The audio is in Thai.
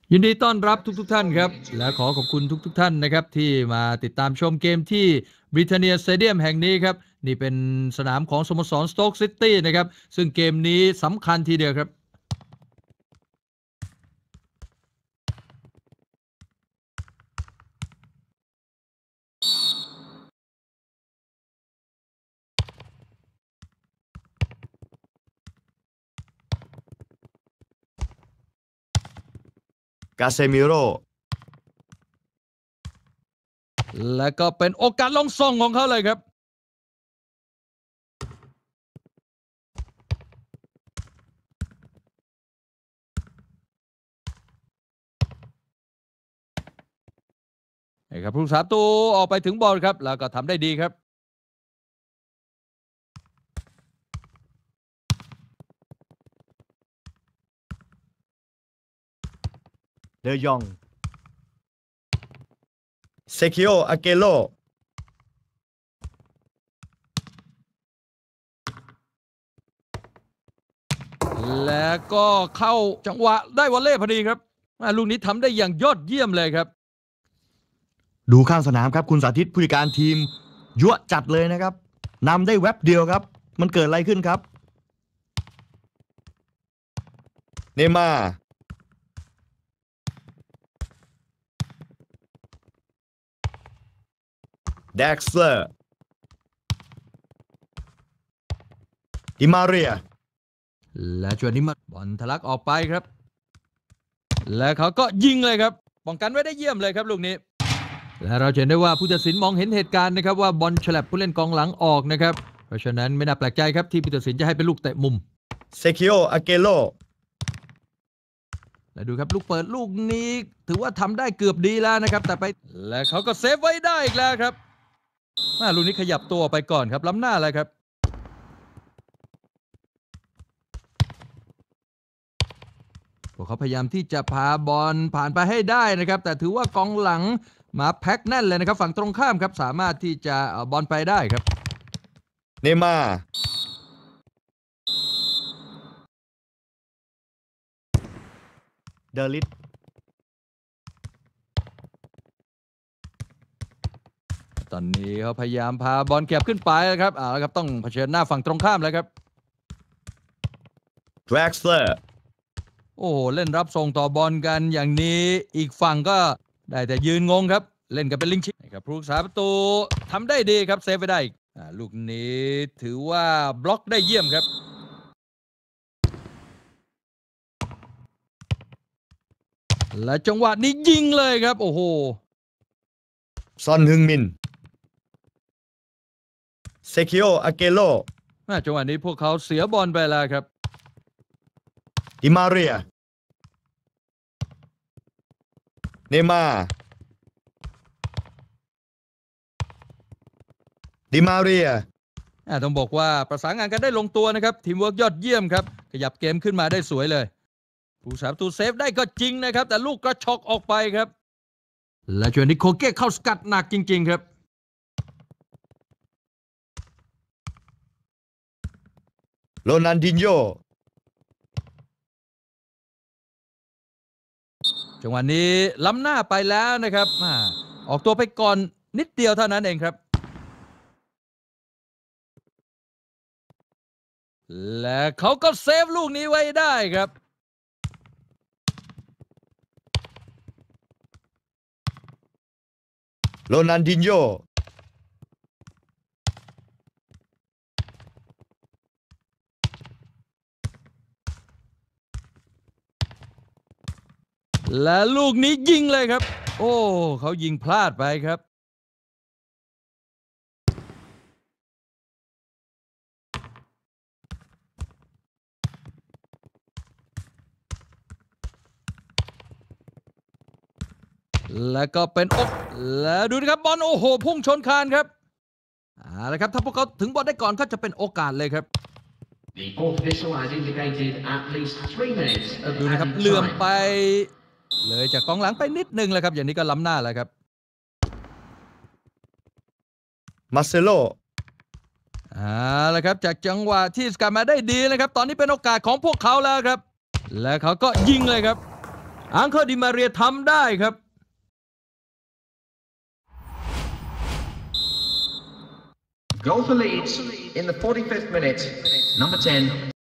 ยินดีต้อนรับทุกท่านครับและขอขอบคุณทุกท่านนะครับที่มาติดตามชมเกมที่บริเทเนียสเตเดียมแห่งนี้ครับนี่เป็นสนามของสโมสรสโต๊กซิตี้นะครับซึ่งเกมนี้สำคัญทีเดียวครับกาเซมิโร่และก็เป็นโอกาสลงส่งของเขาเลยครับนี่ครับผู้รักษาประตูออกไปถึงบอลครับแล้วก็ทำได้ดีครับเดยองเซคิโออาเกโลแล้วก็เข้าจังหวะได้วอลเล่พอดีครับลูกนี้ทำได้อย่างยอดเยี่ยมเลยครับดูข้างสนามครับคุณสาธิตผู้จัดการทีมยั่วจัดเลยนะครับนำได้แวบเดียวครับมันเกิดอะไรขึ้นครับเนม่าแด็กซ์เลอร์ดิมาเรียและช่วงนี้มาบอลทะลักออกไปครับและเขาก็ยิงเลยครับป้องกันไว้ได้เยี่ยมเลยครับลูกนี้และเราเห็นได้ว่าผู้ตัดสินมองเห็นเหตุการณ์นะครับว่าบอลฉลับผู้เล่นกองหลังออกนะครับเพราะฉะนั้นไม่น่าแปลกใจครับที่ผู้ตัดสินจะให้เป็นลูกเตะมุมเซคิโออาเกโลและดูครับลูกเปิดลูกนี้ถือว่าทำได้เกือบดีแล้วนะครับแต่ไปและเขาก็เซฟไว้ได้อีกแล้วครับลูกนี้ขยับตัวไปก่อนครับล้ำหน้าเลยครับพวกเขาพยายามที่จะพาบอลผ่านไปให้ได้นะครับแต่ถือว่ากองหลังมาแพ็คแน่นเลยนะครับฝั่งตรงข้ามครับสามารถที่จะเอาบอลไปได้ครับเนม่าเดลิตตอนนี้เขาพยายามพาบอลเก็บขึ้นไปครับแล้วครับต้องเผชิญหน้าฝั่งตรงข้ามแล้วครับแดร็กซ์เลอร์โอ้โหเล่นรับส่งต่อบอลกันอย่างนี้อีกฝั่งก็ได้แต่ยืนงงครับเล่นกันเป็นลิงชิครับผู้รักษาประตูทำได้ดีครับเซฟไปได้ลูกนี้ถือว่าบล็อกได้เยี่ยมครับและจังหวะนี้ยิงเลยครับโอ้โหซอนฮึงมินเซคิโออาเกโลจังหวะนี้พวกเขาเสียบอลไปแล้วครับดิมาเรียเนม่าดิมาเรียต้องบอกว่าประสานงานกันได้ลงตัวนะครับทีมเวิร์กยอดเยี่ยมครับขยับเกมขึ้นมาได้สวยเลยผู้รักษาประตูเซฟได้ก็จริงนะครับแต่ลูกกระชอกออกไปครับและช่วงนี้โคเก้เข้าสกัดหนักจริงๆครับโรนัลดินโญจังหวะนี้ล้ำหน้าไปแล้วนะครับออกตัวไปก่อนนิดเดียวเท่านั้นเองครับและเขาก็เซฟลูกนี้ไว้ได้ครับโรนัลดินโญและลูกนี้ยิงเลยครับโอ้เขายิงพลาดไปครับแล้วก็เป็นแล้วดูนะครับบอลโอ้โหพุ่งชนคานครับแล้วครับถ้าพวกเขาถึงบอลได้ก่อนก็จะเป็นโอกาสเลยครับดูนะครับเลื่อมไปเลยจากกองหลังไปนิดนึงแล้วครับอย่างนี้ก็ล้ำหน้าแล้วครับมาเซโลแล้วครับจากจังหวะที่สกัดมาได้ดีนะครับตอนนี้เป็นโอกาสของพวกเขาแล้วครับและเขาก็ยิงเลยครับอังเคลดิมาเรียทำได้ครับ Goal for Leeds in the 45th minute. Number 10.